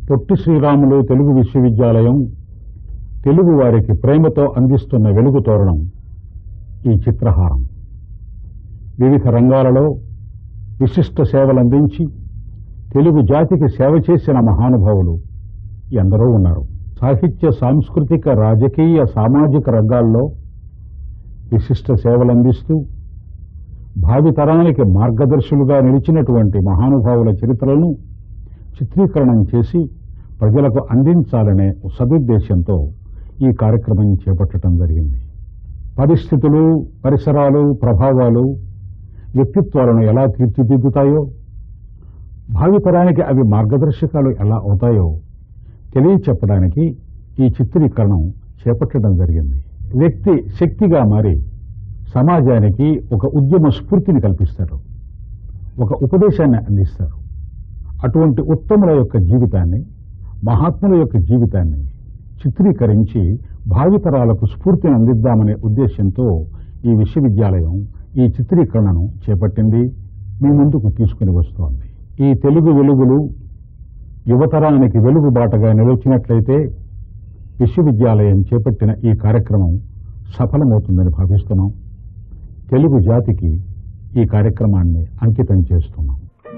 పొట్టి శ్రీరాములు తెలుగు విశ్వవిద్యాలయం తెలుగు వారికి ప్రేమతో అందిస్తున్న వెలుగు తోరణం ఈ చిత్రహారం. వివిధ రంగాలలో విశిష్ట సేవలందించి తెలుగు జాతికి సేవ చేసిన మహానుభావులు ఎందరో ఉన్నారు. సాహిత్య, సాంస్కృతిక, రాజకీయ, సామాజిక రంగాల్లో విశిష్ట సేవలందిస్తూ భావితరానికి మార్గదర్శులుగా నిలిచినటువంటి మహానుభావుల చరిత్రలను చిత్రీకరణం చేసి ప్రజలకు అందించాలనే సదుద్దేశంతో ఈ కార్యక్రమం చేపట్టడం జరిగింది. పరిస్థితులు, పరిసరాలు, ప్రభావాలు వ్యక్తిత్వాలను ఎలా తీర్చిదిద్దుతాయో, భావితరానికి అవి మార్గదర్శకాలు ఎలా అవుతాయో తెలియచెప్పడానికి ఈ చిత్రీకరణం చేపట్టడం జరిగింది. వ్యక్తి శక్తిగా మారి సమాజానికి ఒక ఉద్యమ స్ఫూర్తిని కల్పిస్తారు, ఒక ఉపదేశాన్ని అందిస్తారు. అటువంటి ఉత్తముల యొక్క జీవితాన్ని, మహాత్ముల యొక్క జీవితాన్ని చిత్రీకరించి భావితరాలకు స్ఫూర్తిని అందిద్దామనే ఉద్దేశంతో ఈ విశ్వవిద్యాలయం ఈ చిత్రీకరణను చేపట్టింది, మీ ముందుకు తీసుకుని వస్తోంది. ఈ తెలుగు వెలుగులు యువతరానికి వెలుగుబాటగా నిలిచినట్లయితే విశ్వవిద్యాలయం చేపట్టిన ఈ కార్యక్రమం సఫలమవుతుందని భావిస్తున్నాం. తెలుగు జాతికి ఈ కార్యక్రమాన్ని అంకితం చేస్తున్నాం.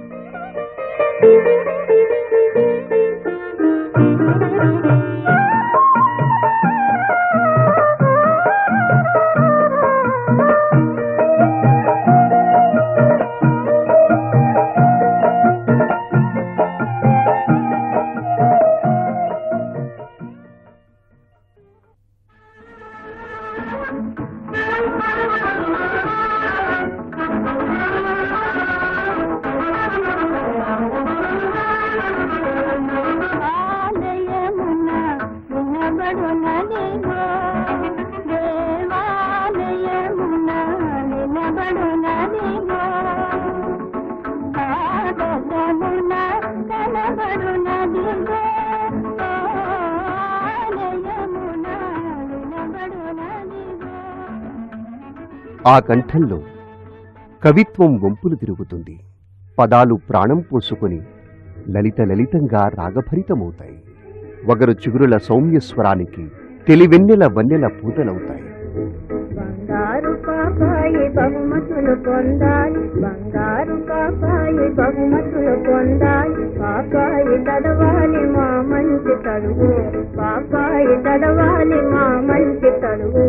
ఆ కంఠంలో కవిత్వం వంపులు తిరుగుతుంది. పదాలు ప్రాణం పోసుకొని లలిత లలితంగా రాగభరితమవుతాయి. వగరు చిగురుల సౌమ్యస్వరానికి తెలివెన్నెల వన్నెల పూతలవుతాయి. బంగారు పాపాయి బహుమతులు పొందాలి, బంగారు పాపాయి బహుమతులు పొందాలి, పాపాయి చదవాలి మా మంచి చదువు, పాపాయి చదవాలి మా మంచి చదువు.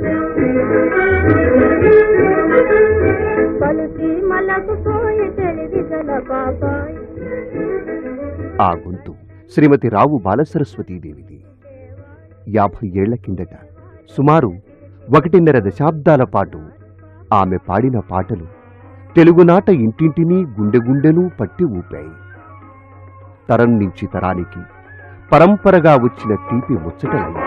పలుకి మలకు పోయి తెలివి గల పాపాయి. ఆ గొంతు శ్రీమతి రావు బాలసరస్వతీదేవిది. 50 ఏళ్ల కిందట సుమారు 1.5 దశాబ్దాల పాటు ఆమె పాడిన పాటలు తెలుగునాట ఇంటింటినీ గుండె గుండెను పట్టి ఊపాయి. తరం నుంచి తరానికి పరంపరగా వచ్చిన తీపి ముచ్చటలయ్యాయి.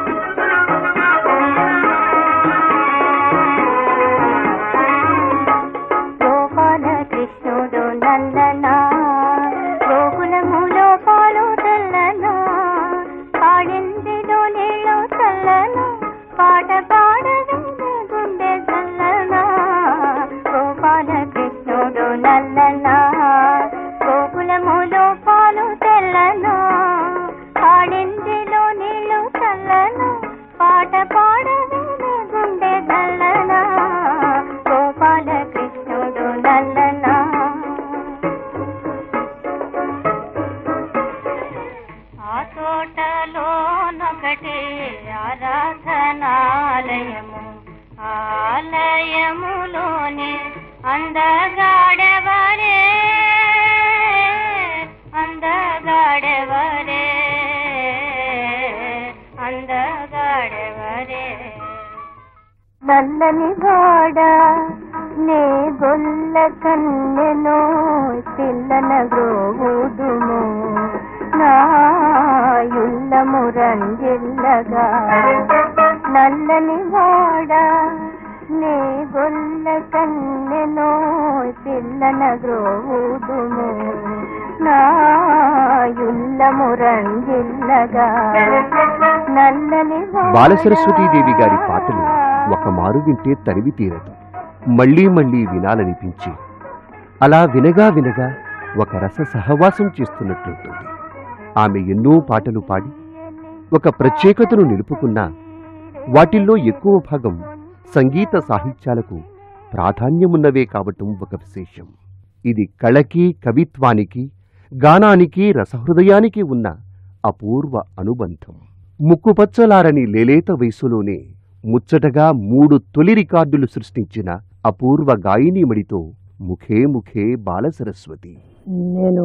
నల్లని వాడ నే గొల్ల కన్నెనో పిల్లన గ్రోవుదుము, నా యుల్లము రంజిల్లగా. నల్లని వాడ నే గొల్ల కన్నెనో పిల్లన గ్రోవుదుము, నా యుల్లము రంజిల్లగా. నల్లని బాలసరస్వతీదేవి గారి పాటలు ఒక మారు వింటే తరివి తీరదు. మళ్లీ మళ్లీ వినాలనిపించి అలా వినగా వినగా ఒక రస సహవాసం చేస్తున్నట్లుంటుంది. ఆమె ఎన్నో పాటలు పాడి ఒక ప్రత్యేకతను నిలుపుకున్నా వాటిల్లో ఎక్కువ భాగం సంగీత సాహిత్యాలకు ప్రాధాన్యమున్నవే కావటం ఒక విశేషం. ఇది కళకి, కవిత్వానికి, గానానికి, రసహృదయానికి ఉన్న అపూర్వ అనుబంధం. ముక్కుపచ్చలారని లేలేత వయసులోనే ముచ్చటగా 3 తొలి రికార్డులు సృష్టించిన అపూర్వ గాయనీమణితో ముఖే ముఖే బాలసరస్వతి. నేను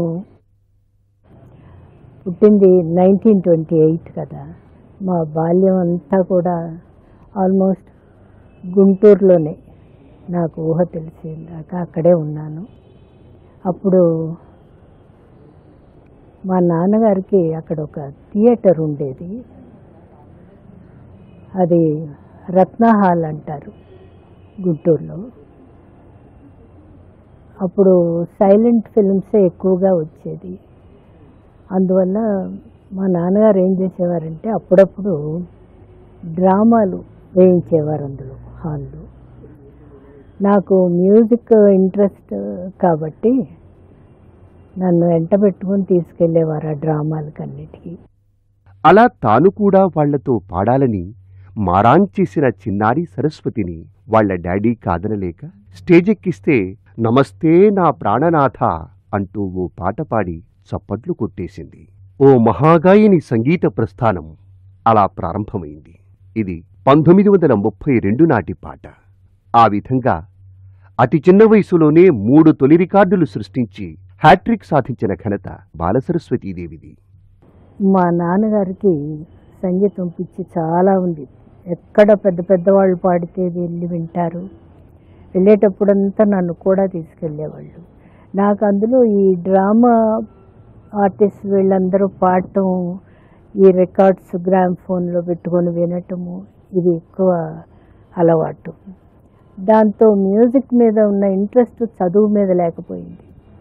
పుట్టింది 1928 కదా. మా బాల్యం అంతా కూడా ఆల్మోస్ట్ గుంటూరులోనే. నాకు ఊహ తెలిసిందాక అక్కడే ఉన్నాను. అప్పుడు మా నాన్నగారికి అక్కడ ఒక థియేటర్ ఉండేది. అది రత్న హాల్ అంటారు గుంటూరులో. అప్పుడు సైలెంట్ ఫిల్మ్సే ఎక్కువగా వచ్చేది. అందువల్ల మా నాన్నగారు ఏం చేసేవారంటే అప్పుడప్పుడు డ్రామాలు వేయించేవారు అందులో హాల్లో. నాకు మ్యూజిక్ ఇంట్రెస్ట్ కాబట్టి నన్ను వెంట పెట్టుకుని తీసుకెళ్లేవారు ఆ డ్రామాలకన్నిటికీ. అలా తాను కూడా వాళ్లతో పాడాలని మారాంచేసిన చిన్నారి సరస్వతిని వాళ్ల డాడీ కాదనలేక స్టేజెక్కిస్తే నమస్తే నా ప్రాణనాథ అంటూ ఓ పాట పాడి చప్పట్లు కొట్టేసింది. ఓ మహాగాయని సంగీత ప్రస్థానం అలా ప్రారంభమైంది. ఇది 1932 నాటి పాట. ఆ విధంగా అతి చిన్న వయసులోనే 3 తొలి రికార్డులు సృష్టించి హ్యాట్రిక్ సాధించిన ఘనత బాలసరస్వతీదేవిది. మా నాన్నగారికి సంగీతం పిచ్చి చాలా ఉంది. ఎక్కడ పెద్ద పెద్దవాళ్ళు పాడితే వెళ్ళి వింటారు. వెళ్ళేటప్పుడంతా నన్ను కూడా తీసుకెళ్ళేవాళ్ళు. నాకు అందులో ఈ డ్రామా ఆర్టిస్ట్ వీళ్ళందరూ పాడటం, ఈ రికార్డ్స్ గ్రామ్ఫోన్లో పెట్టుకొని వినటము ఇది ఎక్కువ అలవాటు. దాంతో మ్యూజిక్ మీద ఉన్న ఇంట్రెస్ట్ చదువు మీద లేకపోయింది.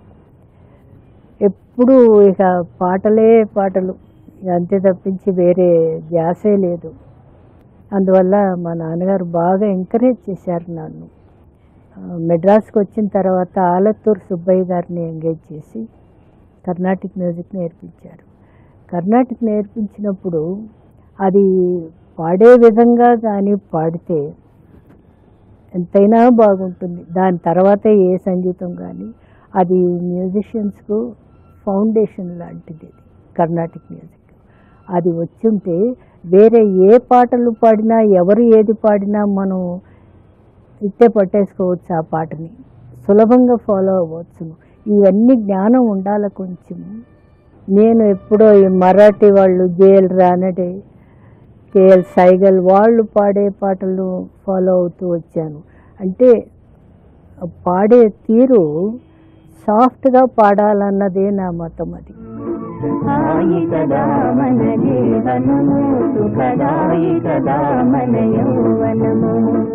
ఎప్పుడూ ఇక పాటలే పాటలు, అంతే తప్పించి వేరే ధ్యాసే లేదు. అందువల్ల మా నాన్నగారు బాగా ఎంకరేజ్ చేశారు నన్ను. మెడ్రాస్కి వచ్చిన తర్వాత ఆలత్తూరు సుబ్బయ్య గారిని ఎంగేజ్ చేసి కర్ణాటిక్ మ్యూజిక్ నేర్పించారు. కర్ణాటిక్ నేర్పించినప్పుడు అది పాడే విధంగా కానీ పాడితే ఎంతైనా బాగుంటుంది. దాని తర్వాతే ఏ సంగీతం కానీ అది మ్యూజిషియన్స్కు ఫౌండేషన్ లాంటిది కర్ణాటిక్ మ్యూజిక్. అది వచ్చుంటే వేరే ఏ పాటలు పాడినా, ఎవరు ఏది పాడినా మనం ఇట్టే పట్టేసుకోవచ్చు. ఆ పాటని సులభంగా ఫాలో అవ్వచ్చు. ఇవన్నీ జ్ఞానం ఉండాలి కొంచెం. నేను ఎప్పుడో ఈ మరాఠీ వాళ్ళు జేఎల్ రానడే, కేఎల్ సైగల్ వాళ్ళు పాడే పాటలు ఫాలో అవుతూ వచ్చాను. అంటే పాడే తీరు సాఫ్ట్గా పాడాలన్నదే నా మతం. అది హాయి కదా మన జీవనము, సుఖదాయి కదా మన యౌవనము.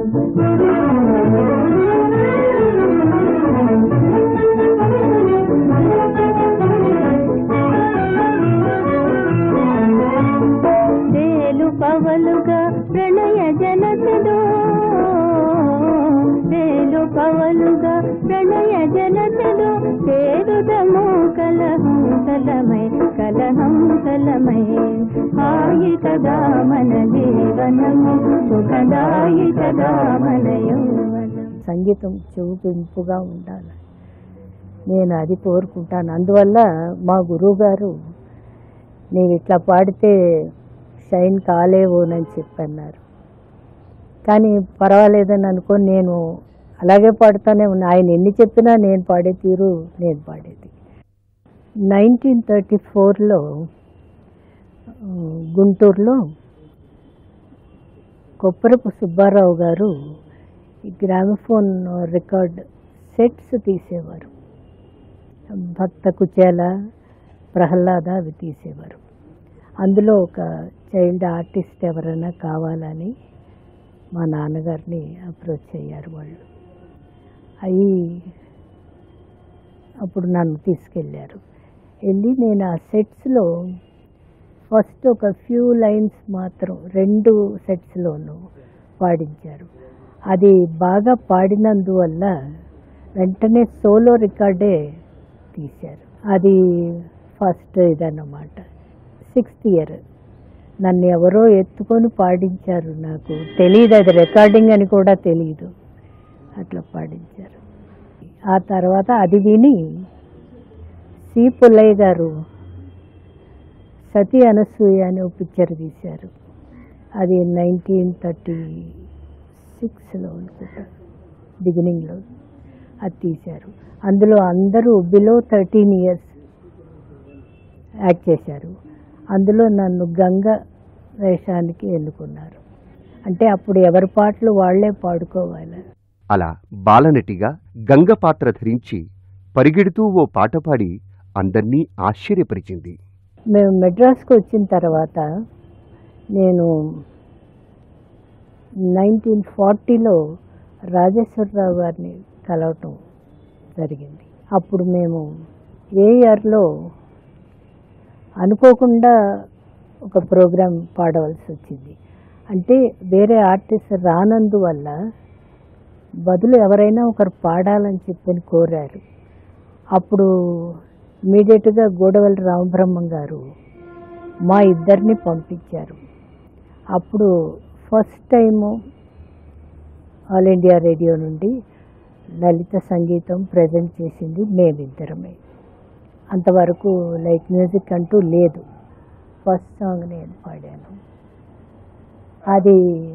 వేలు పవలుగా ప్రణయ జనతదో, వేలు పవలుగా ప్రణయ జనతదో, చేరుదము కలహం కలమై కలహం కలమై. హాయి కదా మన జీవనము, సుఖదాయి కదా మన యౌవనం. సంగీతం చూపింపుగా ఉండాలి, నేను అది కోరుకుంటాను. అందువల్ల మా గురువుగారు నేను ఇట్లా పాడితే షైన్ కాలేవోనని చెప్పన్నారు. కానీ పర్వాలేదని అనుకొని నేను అలాగే పాడుతూనే ఉన్నా. ఆయన ఎన్ని చెప్పినా నేను పాడే తీరు నేను పాడేది. 1934లో గుంటూరులో కొప్పరపు సుబ్బారావు గారు ఈ గ్రామఫోన్ రికార్డ్ సెట్స్ తీసేవారు. భక్త కుచేల, ప్రహ్లాద అవి తీసేవారు. అందులో ఒక చైల్డ్ ఆర్టిస్ట్ ఎవరైనా కావాలని మా నాన్నగారిని అప్రోచ్ అయ్యారు వాళ్ళు. అవి అప్పుడు నన్ను తీసుకెళ్ళారు. వెళ్ళి నేను ఆ సెట్స్లో ఫస్ట్ ఒక ఫ్యూ లైన్స్ మాత్రం 2 సెట్స్లోనూ పాడించారు. అది బాగా పాడినందువల్ల వెంటనే సోలో రికార్డే తీశారు. అది ఫస్ట్ ఇదన్నమాట. 6th year. నన్ను ఎవరో ఎత్తుకొని పాడించారు. నాకు తెలియదు, అది రికార్డింగ్ అని కూడా తెలియదు. అట్లా పాడించారు. ఆ తర్వాత అది విని సి పుల్లయ్య గారు సతీ అనసూయ అని ఒక పిక్చర్ తీశారు. అది 1936లో అనుకుంటా, బిగినింగ్లో అది తీశారు. అందులో అందరూ బిలో 13 years యాక్ట్ చేశారు. అందులో నన్ను గంగ వేషానికి ఎన్నుకున్నారు. అంటే అప్పుడు ఎవరి పాటలు వాళ్లే పాడుకోవాలి. అలా బాలనటిగా గంగ పాత్ర ధరించి పరిగెడుతూ ఓ పాట పాడి అందర్నీ ఆశ్చర్యపరిచింది. మేము మెడ్రాస్కి వచ్చిన తర్వాత నేను 1940లో రాజేశ్వరరావు గారిని కలవటం జరిగింది. అప్పుడు మేము ఏఆర్లో అనుకోకుండా ఒక ప్రోగ్రాం పాడవలసి వచ్చింది. అంటే వేరే ఆర్టిస్ట్ రానందువల్ల బదులు ఎవరైనా ఒకరు పాడాలని చెప్పని కోరారు. అప్పుడు ఇమీడియట్గా గోడవల్లి రామబ్రహ్మం గారు మా ఇద్దరిని పంపించారు. అప్పుడు first time all India radio నుండి లలిత సంగీతం ప్రజెంట్ చేసింది మేమిద్దరమే. అంతవరకు లైట్ మ్యూజిక్ అంటూ లేదు. ఫస్ట్ సాంగ్ నేను పాడాను. అది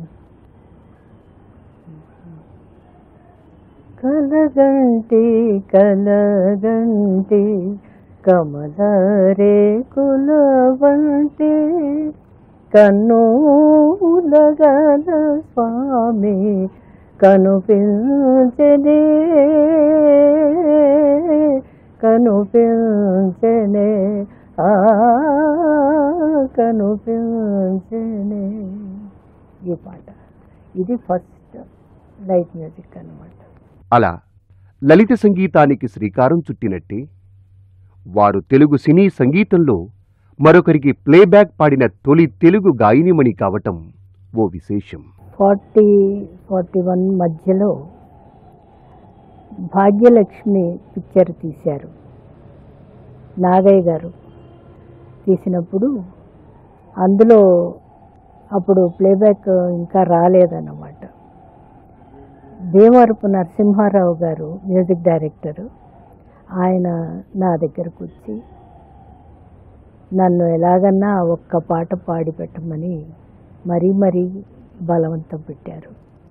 కలగంటి కలగంటి కమలరే కులవంటి కన్నులగల స్వామి కనుపించనే కనుపించనే కనుపించనే ఈ పాట. ఇది ఫస్ట్ లైట్ మ్యూజిక్ అన్నమాట. అలా లలిత సంగీతానికి శ్రీకారం చుట్టినట్టే వారు తెలుగు సినీ సంగీతంలో మరొకరికి ప్లేబ్యాక్ పాడిన తొలి తెలుగు గాయనిమణి కావటం ఓ విశేషం. 40-41 మధ్యలో భాగ్యలక్ష్మి పిక్చర్ తీశారు. నాగయ్య గారు తీసినప్పుడు అందులో అప్పుడు ప్లేబ్యాక్ ఇంకా రాలేదన్నమాట. భీమవరపు నరసింహారావు గారు మ్యూజిక్ డైరెక్టరు. ఆయన నా దగ్గరకు వచ్చి నన్ను ఎలాగన్నా ఒక్క పాట పాడి పెట్టమని మరీ బలవంతం పెట్టారు.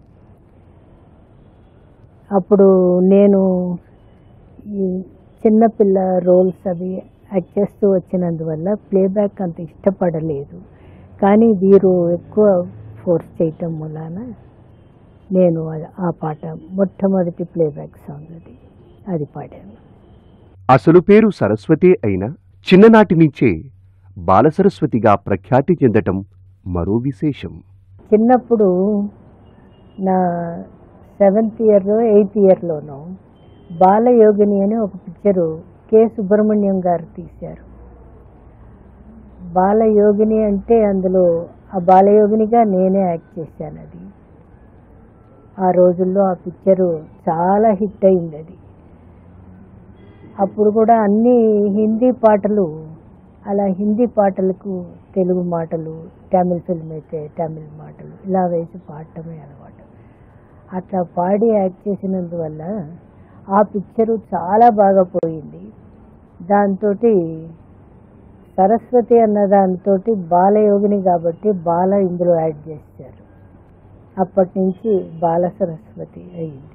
అప్పుడు నేను ఈ చిన్నపిల్ల రోల్స్ అవి యాక్ట్ చేస్తూ వచ్చినందువల్ల ప్లేబ్యాక్ అంత ఇష్టపడలేదు. కానీ వీరు ఎక్కువ ఫోర్స్ చేయటం మూలాన నేను ఆ పాట మొట్టమొదటి ప్లేబ్యాక్ సాంగ్ అది పాడాను. అసలు పేరు సరస్వతి అయినా చిన్ననాటి నుంచే బాలసరస్వతిగా ప్రఖ్యాతి చెందటం మరో విశేషం. చిన్నప్పుడు నా 7th ఇయర్ 8th ఇయర్లోనూ బాలయోగిని అని ఒక పిక్చరు కె సుబ్రహ్మణ్యం గారు తీశారు. బాలయోగిని అంటే అందులో ఆ బాలయోగినిగా నేనే యాక్ట్ చేశాను. అది ఆ రోజుల్లో ఆ పిక్చరు చాలా హిట్ అయింది. అది అప్పుడు కూడా అన్ని హిందీ పాటలు, అలా హిందీ పాటలకు తెలుగు మాటలు, తమిళ ఫిల్మ్ అయితే తమిళ మాటలు ఇలా వేసి పాడటమే అలవాటు. అట్లా పాడి యాక్ట్ చేసినందువల్ల ఆ పిక్చరు చాలా బాగా పోయింది. దాంతో సరస్వతి అన్న దాంతో బాలయోగిని కాబట్టి బాల ఇందులో యాడ్ చేశారు. అప్పటి నుంచి బాల సరస్వతి అయింది.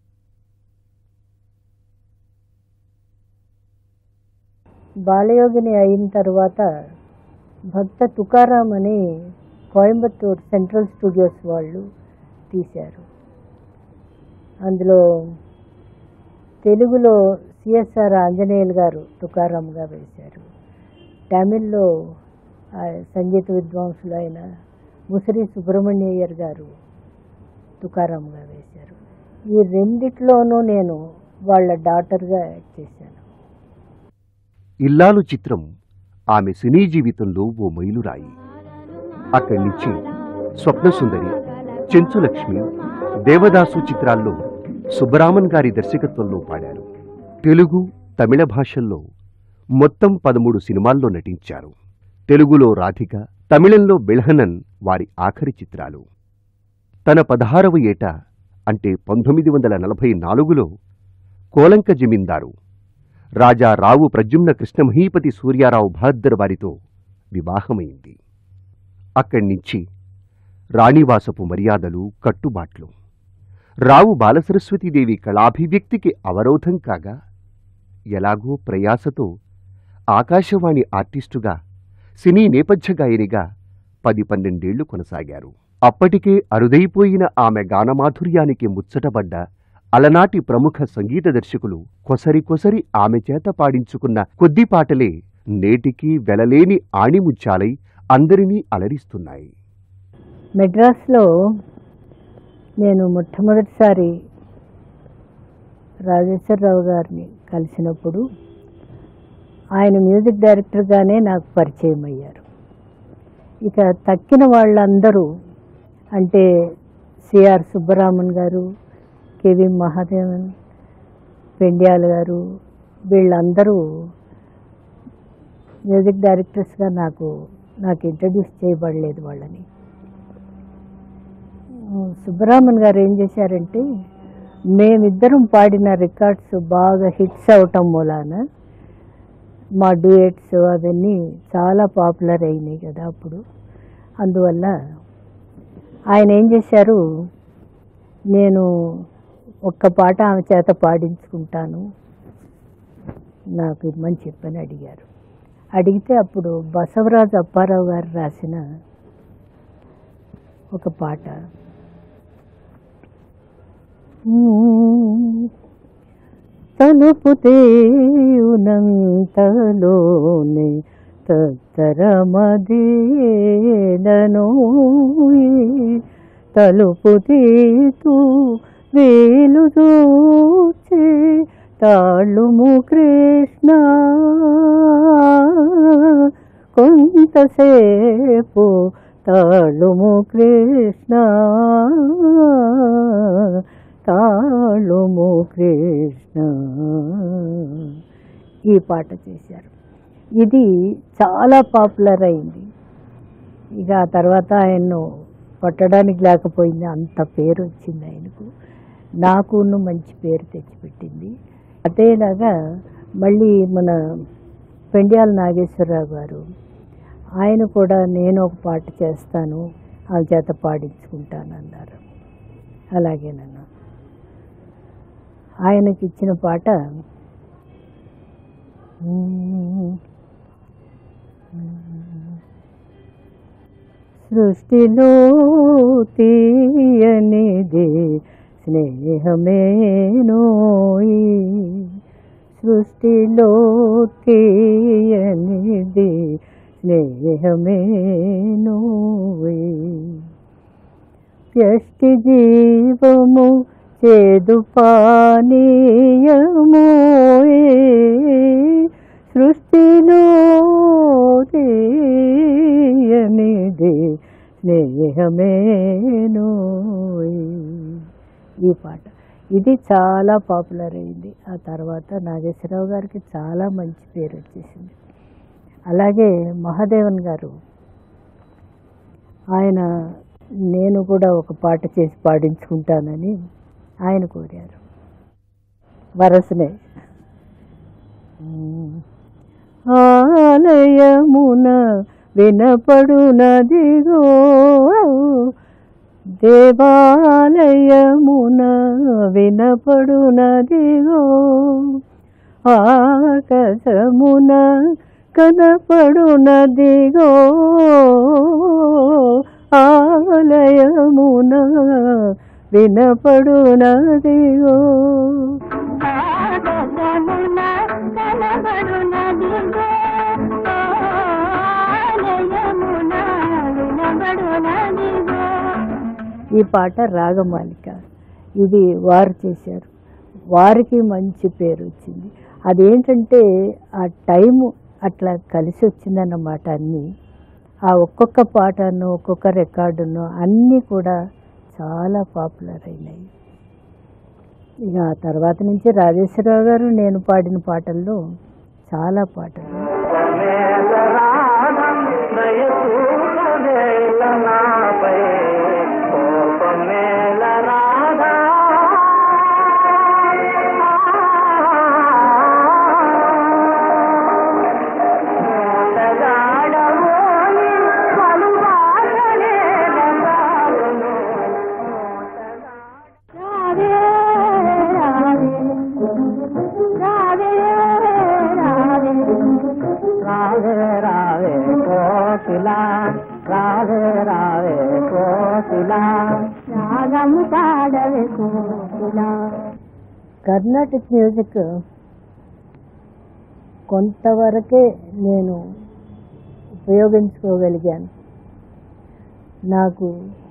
బాలయోగిని అయిన తర్వాత భక్త తుకారాం అని కోయంబత్తూర్ సెంట్రల్ స్టూడియోస్ వాళ్ళు తీశారు. అందులో తెలుగులో సిఎస్ఆర్ ఆంజనేయులు గారు తుకారాంగా వేశారు. తమిళ్లో సంగీత విద్వాంసులు అయిన ముసిరి సుబ్రహ్మణ్యయ్యర్ గారు తుకారాంగా వేశారు. ఈ రెండిట్లోనూ నేను వాళ్ళ డాటర్గా యాక్ట్ చేశాను. ఇల్లాలు చిత్రం ఆమె సినీ జీవితంలో ఓ మైలురాయి. అక్కడి నుంచి స్వప్నసుందరి, చెంచులక్ష్మి, దేవదాసు చిత్రాల్లో సుబ్బరామన్ గారి దర్శకత్వంలో పాడారు. తెలుగు, తమిళ భాషల్లో మొత్తం 13 సినిమాల్లో నటించారు. తెలుగులో రాధిక, తమిళంలో బిల్హనన్ వారి ఆఖరి చిత్రాలు. తన 16వ ఏట అంటే 1944లో కోలంక జమీందారు రాజా రావు ప్రద్యుమ్న కృష్ణమహీపతి సూర్యారావు బహద్దర్ వారితో వివాహమైంది. అక్కడ్నించి రాణివాసపు మర్యాదలు, కట్టుబాట్లు రావు బాలసరస్వతీదేవి కళాభివ్యక్తికి అవరోధం కాగా ఎలాగో ప్రయాసతో ఆకాశవాణి ఆర్టిస్టుగా, సినీ నేపథ్య గాయనిగా 10-12 కొనసాగారు. అప్పటికే అరుదైపోయిన ఆమె గానమాధుర్యానికి ముచ్చటపడ్డ అలనాటి ప్రముఖ సంగీత దర్శకులు కొసరి ఆమె చేత పాడించుకున్న కొద్ది పాటలే నేటికీ వెలలేని ఆణిముత్యాలై అందరినీ అలరిస్తున్నాయి. మెడ్రాస్లో నేను మొట్టమొదటిసారి రాజేశ్వరరావు గారిని కలిసినప్పుడు ఆయన మ్యూజిక్ డైరెక్టర్గానే నాకు పరిచయం అయ్యారు. ఇక తక్కిన వాళ్ళందరూ అంటే సిఆర్ సుబ్బరామన్ గారు, కెవి మహాదేవన్, పెండ్యాల గారు, వీళ్ళందరూ మ్యూజిక్ డైరెక్టర్స్గా నాకు ఇంట్రడ్యూస్ చేయబడలేదు వాళ్ళని. సుబ్బరామన్ గారు ఏం చేశారంటే, మేమిద్దరం పాడిన రికార్డ్స్ బాగా హిట్స్ అవటం మూలాన మా డ్యూయట్స్ అవన్నీ చాలా పాపులర్ అయినాయి కదా అప్పుడు. అందువల్ల ఆయన ఏం చేశారు, నేను ఒక్క పాట ఆమె చేత పాడించుకుంటాను, నాకు ఇమ్మని చెప్పని అడిగారు. అడిగితే అప్పుడు బసవరాజు అప్పారావు గారు రాసిన ఒక పాట, తలుపు తీయునంతలోనే తత్తరమదేలను, తలుపు తీతూ వేలు చూచే తాళుము కృష్ణ, కొంతసేపు తాళుము కృష్ణ, తాళుము కృష్ణ, ఈ పాట చేశారు. ఇది చాలా పాపులర్ అయింది. ఇక ఆ తర్వాత ఆయన్ను కొట్టడానికి లేకపోయింది, అంత పేరు వచ్చింది ఆయనకు. నాకును మంచి పేరు తెచ్చిపెట్టింది. అదేలాగా మళ్ళీ మన పెండ్యాల నాగేశ్వరరావు గారు, ఆయన కూడా నేను ఒక పాట చేస్తాను, ఆ చేత పాడించుకుంటాను అన్నారు. అలాగేనన్నా ఆయనకి ఇచ్చిన పాట సృష్టిలో తీయనిది స్నేహమేనోయి, సృష్టిలో తీయనిది స్నేహమేనోయి, వ్యష్టి జీవము చేదు పానీయమోయే, సృష్టిలో తీయనిది స్నేహమేనోయి, ఈ పాట. ఇది చాలా పాపులర్ అయింది. ఆ తర్వాత నాగేశ్వరరావు గారికి చాలా మంచి పేరు వచ్చేసింది. అలాగే మహాదేవన్ గారు, ఆయన నేను కూడా ఒక పాట చేసి పాడించుకుంటానని ఆయన కోరారు. వరసనే ఆలయమున వినపడునదిగో, దేవాలయమున వినపడునదిగో, ఆకాశమున కనపడునదిగో, ఆలయమున వినపడునదిగో, ఈ పాట రాగమాలిక. ఇది వారు చేశారు. వారికి మంచి పేరు వచ్చింది. అదేంటంటే ఆ టైము అట్లా కలిసి వచ్చిందన్నమాట. అన్నీ ఆ ఒక్కొక్క పాటను, ఒక్కొక్క రికార్డును అన్నీ కూడా చాలా పాపులర్ అయినాయి. ఇక ఆ తర్వాత నుంచి రాజేశ్వరరావు గారు నేను పాడిన పాటల్లో చాలా పాటలు రావే కోకిల రాగము పాడవే కోకిల. కర్ణాటిక్ మ్యూజిక్ కొంతవరకే నేను ఉపయోగించుకోగలిగాను. నాకు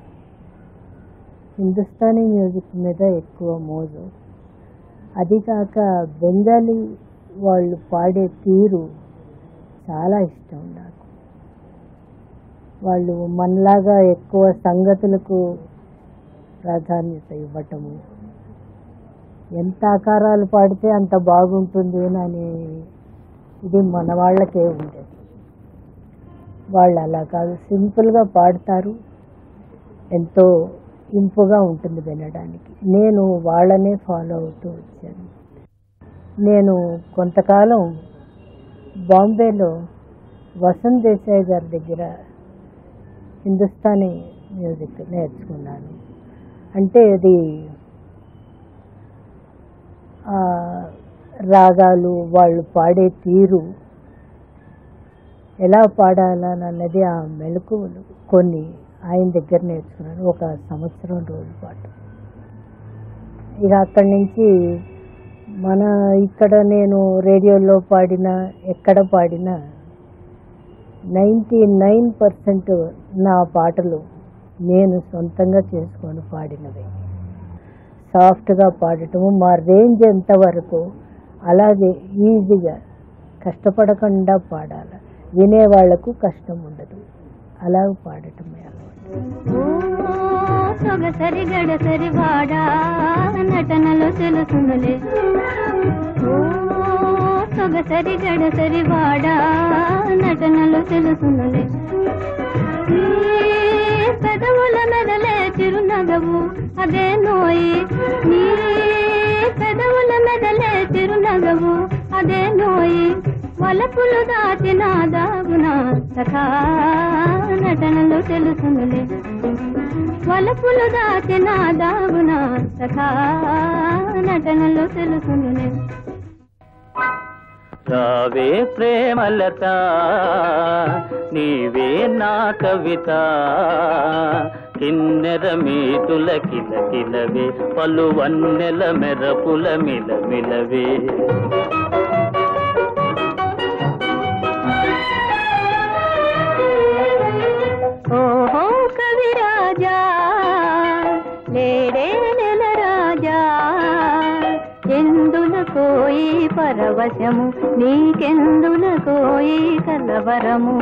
హిందుస్థానీ మ్యూజిక్ మీద ఎక్కువ మోజు. అది కాక బెంగాలీ వాళ్ళు పాడే తీరు చాలా ఇష్టం నాకు. వాళ్ళు మనలాగా ఎక్కువ సంగతులకు ప్రాధాన్యత ఇవ్వటము, ఎంత ఆకారాలు పాడితే అంత బాగుంటుంది అని ఇది మన వాళ్ళకే ఉండేది. వాళ్ళు అలా కాదు, సింపుల్గా పాడతారు, ఎంతో ఇంపుగా ఉంటుంది వినడానికి. నేను వాళ్ళనే ఫాలో అవుతూ వచ్చాను. నేను కొంతకాలం బాంబేలో వసంత్ దేశాయ్ గారి దగ్గర హిందుస్థానీ మ్యూజిక్ నేర్చుకున్నాను. అంటే అది రాగాలు, వాళ్ళు పాడే తీరు, ఎలా పాడాలన్నది ఆ మెలకువలు కొన్ని ఆయన దగ్గర నేర్చుకున్నాను. 1 సంవత్సరం రోజుల పాటు. ఇక అక్కడి నుంచి మన ఇక్కడ నేను రేడియోలో పాడినా ఎక్కడ పాడినా 99% నా పాటలు నేను సొంతంగా చేసుకొని పాడినవి. సాఫ్ట్గా పాడటము, మా రేంజ్ ఎంతవరకు అలాగే ఈజీగా కష్టపడకుండా పాడాలి. వినేవాళ్లకు కష్టం ఉండదు, అలా పాడటమే అలవాటు. సొగసరి గడసరి వాడా నటనలో తెలుసునులే. సొగసరి గడసరి వాడా నటనలో తెలుసునులే. పెదవుల మెదలే చిరునగవు అదే నోయి. నీ పెదవుల మెదలే చిరునగవు అదే నోయి. వలపులు దాచిన దాగున సఖా నటనలు తెలుసునులే. వలపులు దాచిన దాగున సఖా నటనలు తెలుసునులే. రావే ప్రేమలత నీవే నా కవిత. కిన్నెర మీతుల కిలకిలవే పలు వన్నెల మెరపుల మిలమిలవే. ఓహో కవిరాజా లేడే నెల రాజా. ఎందులకోయి పరవశము నీకెందులకోయి కలవరము.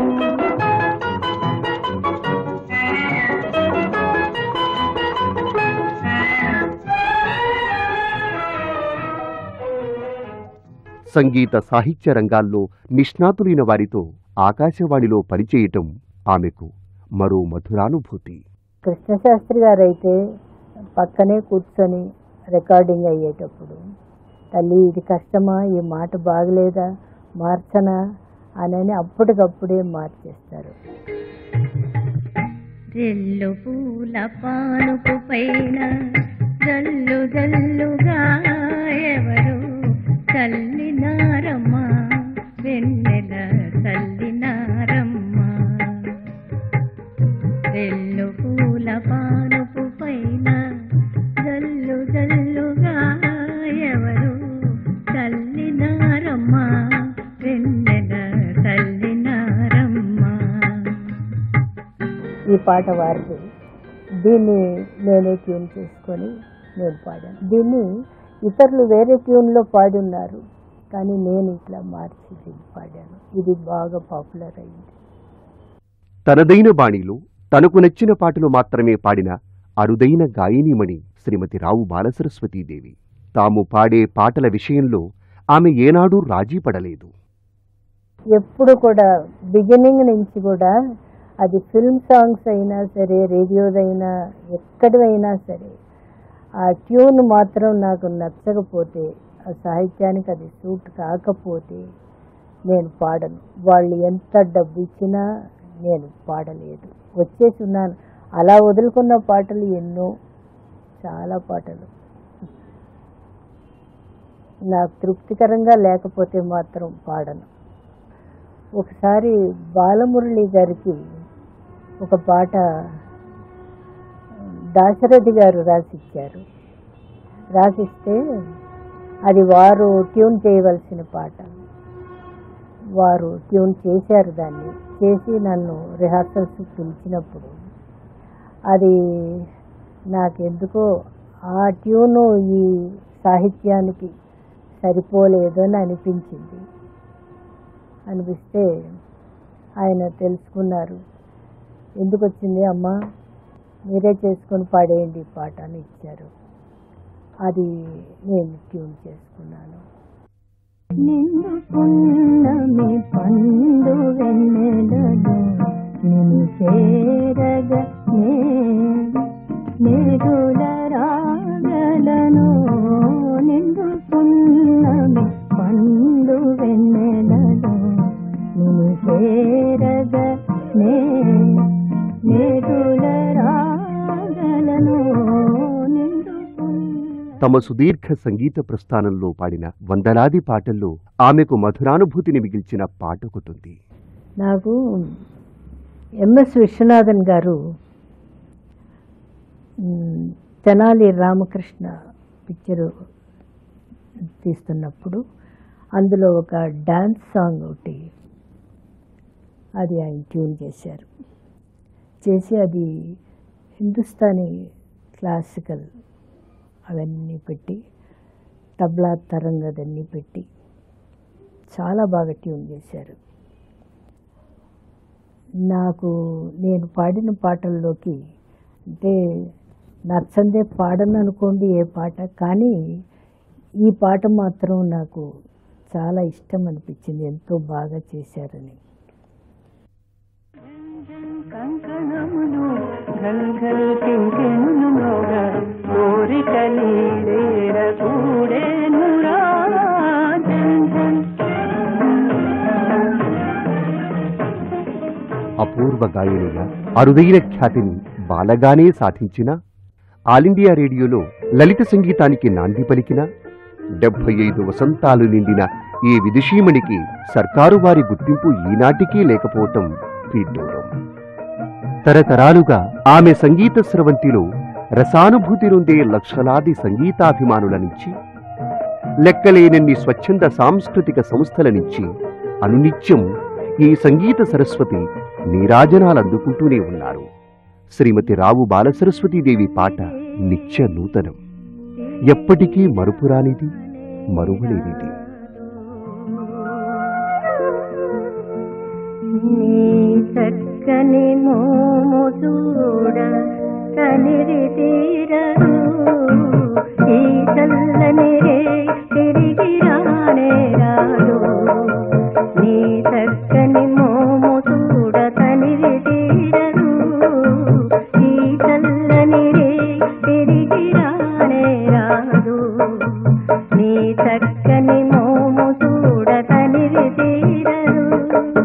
సంగీత సాహిత్య రంగాల్లో నిష్ణాతులైన వారితో ఆకాశవాణిలో పనిచేయటం ఆమెకు మరో మధురానుభూతి. కృష్ణశాస్త్రి గారు అయితే పక్కనే కూర్చొని రికార్డింగ్ అయ్యేటప్పుడు, తల్లి ఇది కష్టమా, ఈ మాట బాగలేదా, మార్చనా అని అప్పటికప్పుడే మార్చేస్తారు. రెల్లు పూల పానుపు పైన జల్లు జల్లుగా ఎవరు చల్లినారమ్మా, వెన్నెల చల్లినారమ్మా. రెల్లు పూల పానుపు పైన జల్లు జల్లుగా ఎవరు చల్లినారమ్మా, వెన్నెల చల్లినారమ్మా. ఈ పాట వారిది. దీన్ని నేనే ట్యూన్ చేసుకొని నేను పాడాను. దీన్ని ఇతరులు వేరే ట్యూన్లో పాడి ఉన్నారు, కానీ నేను ఇట్లా మార్చి దీన్ని పాడాను. ఇది బాగా పాపులర్ అయింది. తనదైన బాణిలో తనకు నచ్చిన పాటలు మాత్రమే పాడిన అరుదైన గాయనీమణి శ్రీమతి రావు బాలసరస్వతీదేవి. తాము పాడే పాటల విషయంలో ఆమె ఏనాడూ రాజీ పడలేదు. ఎప్పుడు కూడా బిగినింగ్ నుంచి కూడా అది ఫిల్మ్ సాంగ్స్ అయినా సరే, రేడియోదైనా, ఎక్కడైనా సరే, ఆ ట్యూన్ మాత్రం నాకు నచ్చకపోతే, ఆ సాహిత్యానికి అది సూట్ కాకపోతే నేను పాడను. వాళ్ళు ఎంత డబ్బు ఇచ్చినా నేను పాడలేదు, వచ్చేసి ఉన్నాను. అలా వదులుకున్న పాటలు ఎన్నో, చాలా పాటలు. నాకు తృప్తికరంగా లేకపోతే మాత్రం పాడను. ఒకసారి బాలమురళి గారికి ఒక పాట దాశరథి గారు రాసిచ్చారు. రాసిస్తే అది వారు ట్యూన్ చేయవలసిన పాట. వారు ట్యూన్ చేశారు. దాన్ని చేసి నన్ను రిహార్సల్స్ పిలిచినప్పుడు అది నాకెందుకో ఆ ట్యూను ఈ సాహిత్యానికి సరిపోలేదు అని అనిపిస్తే ఆయన తెలుసుకున్నారు. ఎందుకు వచ్చింది అమ్మా, మీరే చేసుకొని పాడేయండి ఈ పాట అని ఇచ్చారు. అది నేను ట్యూన్ చేసుకున్నాను. నిన్ను పున్నమి పండు వెన్నెలలో నిన్ను చేరగ నేరుల రాగలను నిన్ను పున్నమి పండు వెన్నెలలో నిన్ను చేరగ నేరుల రాగలను. తమ సుదీర్ఘ సంగీత ప్రస్థానంలో పాడిన వందలాది పాటల్లో ఆమెకు మధురానుభూతిని మిగిల్చిన పాట ఒకటుంది. నాకు ఎంఎస్ విశ్వనాథన్ గారు తెనాలి రామకృష్ణ పిక్చరు తీస్తున్నప్పుడు అందులో ఒక డాన్స్ సాంగ్ ఒకటి అది ఆయన ట్యూన్ చేశారు. చేసి అది హిందుస్థానీ క్లాసికల్ అవన్నీ పెట్టి తబ్లా తరంగ అదన్నీ పెట్టి చాలా బాగా ట్యూన్ చేశారు. నేను పాడిన పాటల్లోకి అంటే నచ్చందే పాడను అనుకోండి ఏ పాట, కానీ ఈ పాట మాత్రం నాకు చాలా ఇష్టం అనిపించింది. ఎంతో బాగా చేశారని. కంకణములు గల్గల్ కింకెనులోగా కోరిక నీరేర కూడేనురా. అపూర్వ గాయనిగా అరుదైన ఖ్యాతిని బాలగానే సాధించిన, ఆల్ ఇండియా రేడియోలో లలిత సంగీతానికి నాంది పలికిన, 75 వసంతాలు నిండిన ఈ విదుషీమణికి సర్కారు వారి గుర్తింపు ఈనాటికీ లేకపోవటం విడ్డూరం. తరతరాలుగా ఆమె సంగీత స్రవంతిలో రసానుభూతి నొందే లక్షలాది సంగీతాభిమానుల నుంచి, లెక్కలేనన్ని స్వచ్ఛంద సాంస్కృతిక సంస్థల నుంచి అనునిత్యం ఈ సంగీత సరస్వతి నీరాజనాలందుకుంటూనే ఉన్నారు. శ్రీమతి రావు బాలసరస్వతీదేవి పాట నిత్య నూతనం, ఎప్పటికీ మరుపురానిది, మరువలేనిది. చక్కని మోము చూడ కనిరి తీరరు ఈ చల్లని తిరిగి రానే రాదు. నీ చక్కని మోము చూడ కనిరి తీరరు ఈ చల్లని తిరిగి రానే రాదు. నీ చక్కని మోము చూడ కనిరి తీరరు.